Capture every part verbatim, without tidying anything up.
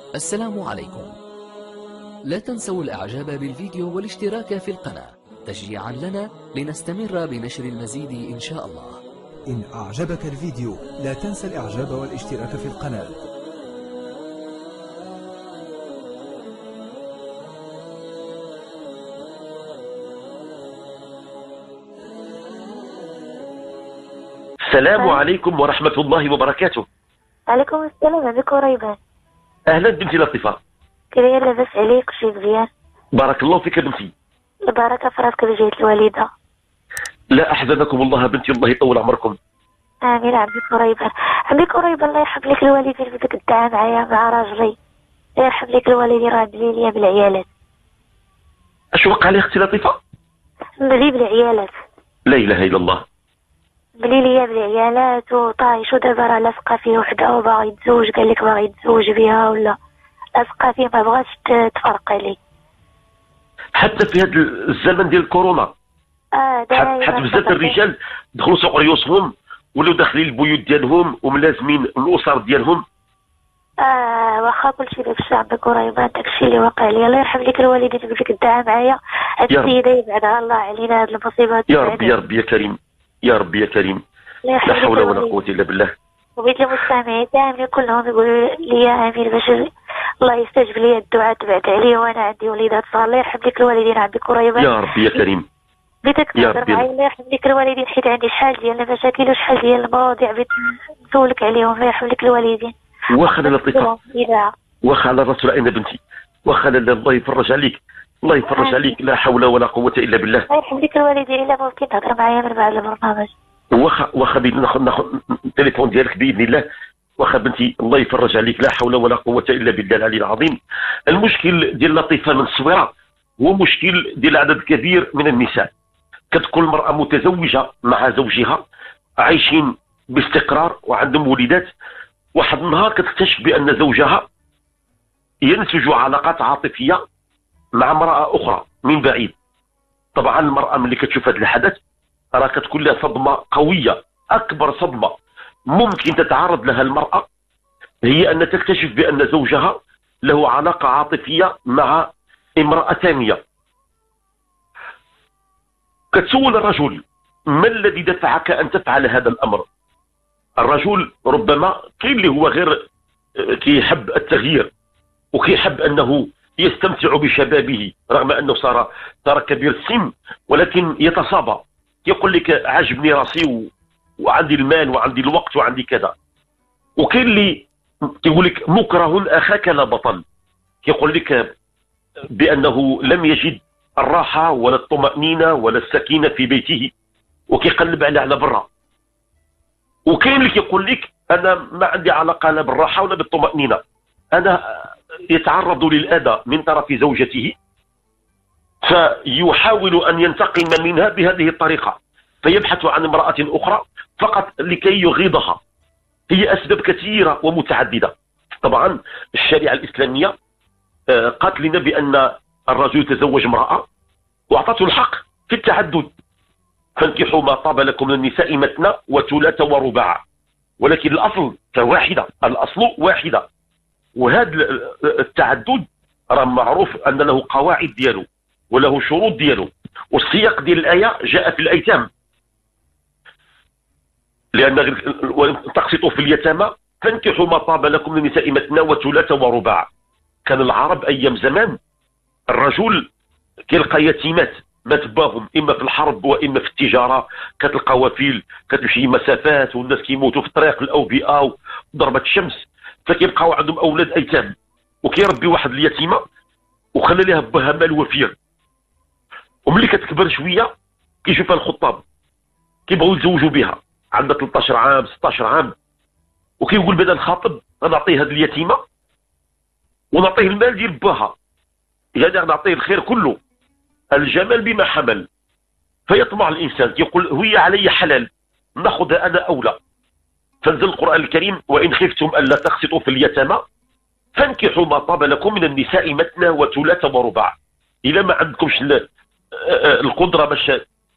السلام عليكم. لا تنسوا الاعجاب بالفيديو والاشتراك في القناة تشجيعا لنا لنستمر بنشر المزيد ان شاء الله. إن أعجبك الفيديو لا تنسى الإعجاب والاشتراك في القناة. السلام عليكم ورحمة الله وبركاته. عليكم السلام. بك قريبا. أهلا بنتي لطيفة. كريا لاباس عليك وشي مزيان؟ بارك الله فيك بنتي. البركة في راسك بجهة الوالدة. لا أحزنكم الله بنتي، الله يطول عمركم. آمين. عمك قريبا عمك قريبا الله يرحم لك الوالدين اللي بدك تدعى معايا مع راجلي. الله يرحم لك الوالدين راه بلي ليا بالعيالات. اش وقع لي اختي لطيفة؟ بلي بالعيالات. لا إله إلا الله. بلي ليا بالعيالات وطايش ودابا راه لاصقة فيه وحده وباغي يتزوج، قال لك باغي يتزوج بها ولا لاصقة فيه ما بغاش تفرق عليه. حتى في هذا الزمن ديال الكورونا اه دايما حتى بزاف الرجال دخلوا سوق ريوسهم ولاو داخلين البيوت ديالهم وملازمين الاسر ديالهم. اه واخا كلشي داكشي عندك قريبا، داكشي اللي واقع لي. الله يرحم لك الوالدين اللي بدك تدعى معايا. هاد السيده يبعدها الله علينا، هاد المصيبه يا رب يا رب يا كريم يا رب يا كريم. لا حول ولا قوه الا بالله. وبيت المستمعين تامين كلهم يقولوا لي امين باش الله يستجب لي الدعاء تبعت عليه، وانا عندي وليدات صغار. الله يرحم لك الوالدين عندك قريبا. يا رب يا كريم. بغيتك تهضر معايا. الله يرحم لك الوالدين حيت عندي شحال ديال المشاكل وشحال ديال المواضيع بغيت نسولك عليهم. الله يرحم لك الوالدين. واخا لطيفه واخا على الرسول اين بنتي، واخا الله يفرج عليك الله يفرج عليك. لا حول ولا قوه الا بالله. الله يرحم لك الوالدين. الا ممكن تهضر معايا من بعد البرنامج. واخا واخا ناخذ ناخذ التليفون ديالك باذن الله. واخا بنتي الله يفرج عليك. لا حول ولا قوه الا بالله العلي العظيم. المشكل ديال لطيفه من الصويره هو مشكل ديال عدد كبير من النساء. كتكون المراه متزوجه مع زوجها عايشين باستقرار وعندهم وليدات، واحد النهار كتكتشف بان زوجها ينسج علاقات عاطفيه مع امراه اخرى من بعيد. طبعا المراه ملي كتشوف هذا الحدث راه كتكون لها صدمه قويه. اكبر صدمه ممكن تتعرض لها المراه هي ان تكتشف بان زوجها له علاقه عاطفيه مع امراه ثانيه. كتسول الرجل: ما الذي دفعك ان تفعل هذا الامر؟ الرجل ربما كاين اللي هو غير كيحب التغيير وكيحب انه يستمتع بشبابه رغم انه صار صار كبير السن، ولكن يتصابى يقول لك عجبني راسي و... وعندي المال وعندي الوقت وعندي كذا. وكاين اللي كيقول لك مكره اخاك لا بطل، يقول لك بانه لم يجد الراحه ولا الطمانينه ولا السكينه في بيته وكيقلب على على برا. وكاين اللي كيقول لك انا ما عندي علاقه لا بالراحه ولا بالطمانينه، انا يتعرض للاذى من طرف زوجته فيحاول ان ينتقم منها بهذه الطريقه، فيبحث عن امراه اخرى فقط لكي يغيظها. هي اسباب كثيره ومتعدده. طبعا الشريعه الاسلاميه قالت لنا بان الرجل يتزوج امراه واعطته الحق في التعدد. فانكحوا ما طاب لكم من النساء مثنى وثلاث ورباع، ولكن الاصل كواحده، الاصل واحده. وهذا التعدد راه معروف ان له قواعد ديالو وله شروط ديالو. والسياق ديال الايه جاء في الايتام، لان تقسطوا في اليتامى فانكحوا ما طاب لكم من النساء مثنى وثلاث ورباع. كان العرب ايام زمان الرجل كيلقى يتيمات مات باهم اما في الحرب واما في التجاره، كانت القوافل كتمشي مسافات والناس كيموتوا في الطريق الاوبئه وضربه الشمس، فكيبقاو عندهم اولاد ايتام وكيربي واحد اليتيمه وخلى لها باها مال وفير. وملي كتكبر شويه كيشوفها الخطاب كيبغيو يتزوجوا بها، عندها ثلاثة عشر عام ستة عشر عام، وكيقول بدا الخاطب غنعطيه هذه اليتيمه ونعطيه المال ديال باها، يعني غنعطيه الخير كله، الجمال بما حمل. فيطمع الانسان يقول هي علي حلال ناخذها انا اولى. فنزل القران الكريم: وان خفتم الا تقسطوا في اليتامى فانكحوا ما طاب لكم من النساء مثنى وثلاث ورباع. الا ما عندكمش القدره باش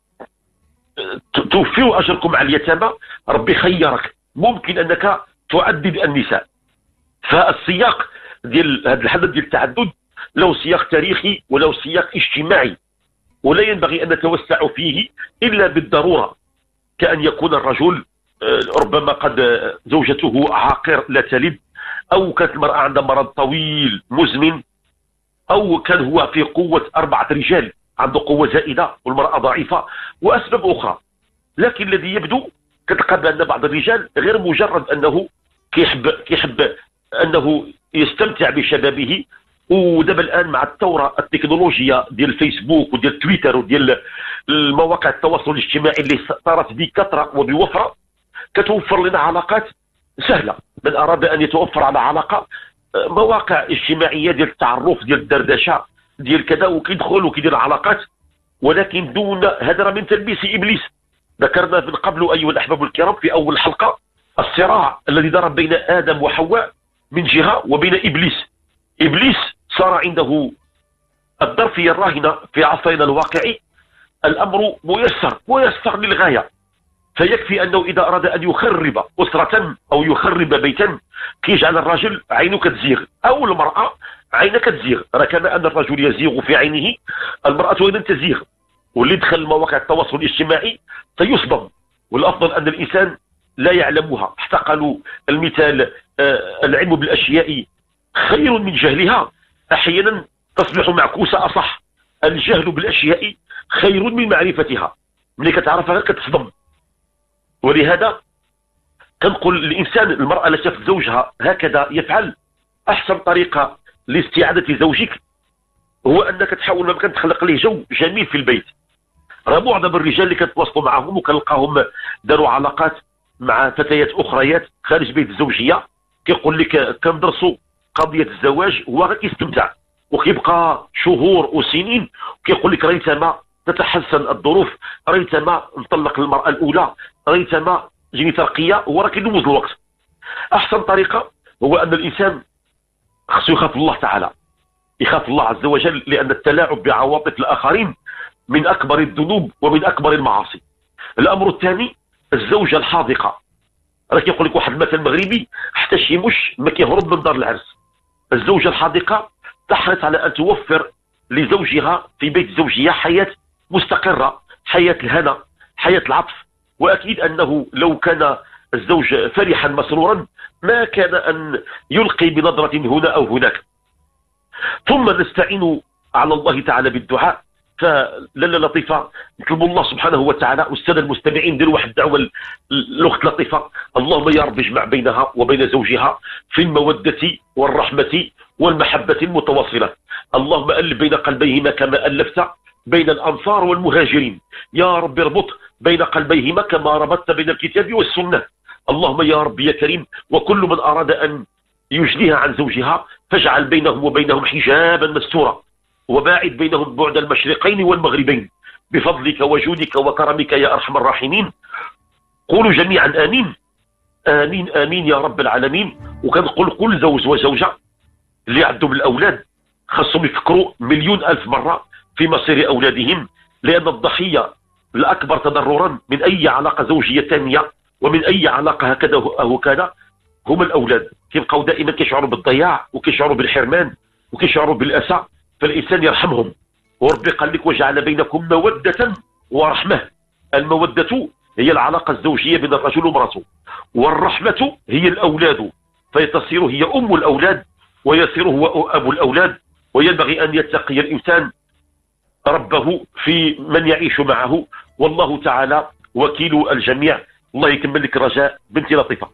توفيوا اجركم على اليتامى ربي خيرك، ممكن انك تعدد النساء. فالسياق ديال هذا الحدث ديال التعدد له سياق تاريخي وله سياق اجتماعي، ولا ينبغي ان نتوسع فيه الا بالضروره، كأن يكون الرجل ربما قد زوجته عاقر لا تلد، أو كانت المرأة عندها مرض طويل مزمن، أو كان هو في قوة أربعة رجال عنده قوة زائدة والمرأة ضعيفة، وأسباب أخرى. لكن الذي يبدو كتلقى بأن بعض الرجال غير مجرد أنه كيحب كيحب أنه يستمتع بشبابه. ودابا الان مع الثوره التكنولوجيه ديال الفيسبوك وديال تويتر وديال المواقع التواصل الاجتماعي اللي صارت بكثره وبوفره، كتوفر لنا علاقات سهله. من اراد ان يتوفر على علاقه، مواقع اجتماعيه ديال التعرف ديال الدردشه ديال كذا، وكيدخل وكيدير علاقات، ولكن دون هدر من تلبيس ابليس. ذكرنا من قبل ايها الاحباب الكرام في اول الحلقه الصراع الذي دار بين ادم وحواء من جهه وبين ابليس. ابليس صار عنده الظرفيه الراهنه في عصرنا الواقعي، الامر ميسر ميسر للغايه. فيكفي انه اذا اراد ان يخرب اسره او يخرب بيتا كيجعل الرجل عينه كتزيغ او المراه عينها كتزيغ. راه كما ان الرجل يزيغ في عينه، المراه ايضا تزيغ. واللي دخل مواقع التواصل الاجتماعي سيصدم. والافضل ان الانسان لا يعلمها. حتى قالوا المثال آه العلم بالاشياء خير من جهلها. احيانا تصبح معكوسه اصح. الجهل بالاشياء خير من معرفتها. ملي كتعرفها غير كتصدم. ولهذا كنقول الانسان المراه اللي شافت زوجها هكذا يفعل، احسن طريقه لاستعاده زوجك هو انك تحاول ما كان تخلق ليه جو جميل في البيت. راه معظم الرجال اللي كنتواصلوا معهم وكنلقاهم داروا علاقات مع فتيات اخريات خارج بيت الزوجيه، كيقول لك كندرسوا قضيه الزواج، هو غير كيستمتع وكيبقى شهور وسنين وكيقول لك ريتما تتحسن الظروف، ريتما نطلق المراه الاولى، ريتما جيني ترقيه، هو راه كيدوز الوقت. احسن طريقه هو ان الانسان خصو يخاف الله تعالى، يخاف الله عز وجل، لان التلاعب بعواطف الاخرين من اكبر الذنوب ومن اكبر المعاصي. الامر الثاني الزوجه الحاذقه. راه كيقول لك واحد المثل مغربي، حتى شي مش ما كيهرب من دار العرس. الزوجه الحاذقه تحرص على ان توفر لزوجها في بيت الزوجيه حياه مستقره، حياه الهنا، حياه العطف. واكيد انه لو كان الزوج فرحا مسرورا ما كان ان يلقي بنظره هنا او هناك. ثم نستعين على الله تعالى بالدعاء. فلاله لطيفه نطلب الله سبحانه وتعالى، والساده المستمعين ديروا واحد الدعوه الاخت لطيفه، اللهم يا رب اجمع بينها وبين زوجها في الموده والرحمه والمحبه المتواصله. اللهم الف بين قلبيهما كما الفت بين الانصار والمهاجرين. يا رب اربط بين قلبيهما كما ربطت بين الكتاب والسنه. اللهم يا رب يا كريم، وكل من اراد ان يجليها عن زوجها فاجعل بينهم وبينهم حجابا مستورا، وباعد بينهم بعد المشرقين والمغربين بفضلك وجودك وكرمك يا ارحم الراحمين. قولوا جميعا امين امين امين يا رب العالمين. وكنقول كل زوج وزوجه اللي عندهم الاولاد خاصهم يفكروا مليون الف مره في مصير اولادهم، لان الضحيه الاكبر تضررا من اي علاقه زوجيه ثانيه ومن اي علاقه هكذا وهكذا هم الاولاد. كيبقاو دائما كيشعروا بالضياع وكيشعروا بالحرمان وكيشعروا بالاسى، فالانسان يرحمهم. وربي قال لك وجعل بينكم موده ورحمه. الموده هي العلاقه الزوجيه بين الرجل ومراته، والرحمه هي الاولاد، فتصير هي ام الاولاد ويصير هو ابو الاولاد. وينبغي ان يتقي الانسان ربه في من يعيش معه، والله تعالى وكيل الجميع. الله يكمل لك رجاء بنتي لطيفه.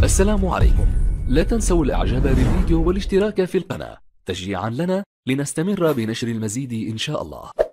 السلام عليكم. لا تنسوا الاعجاب بالفيديو والاشتراك في القناة تشجيعا لنا لنستمر بنشر المزيد إن شاء الله.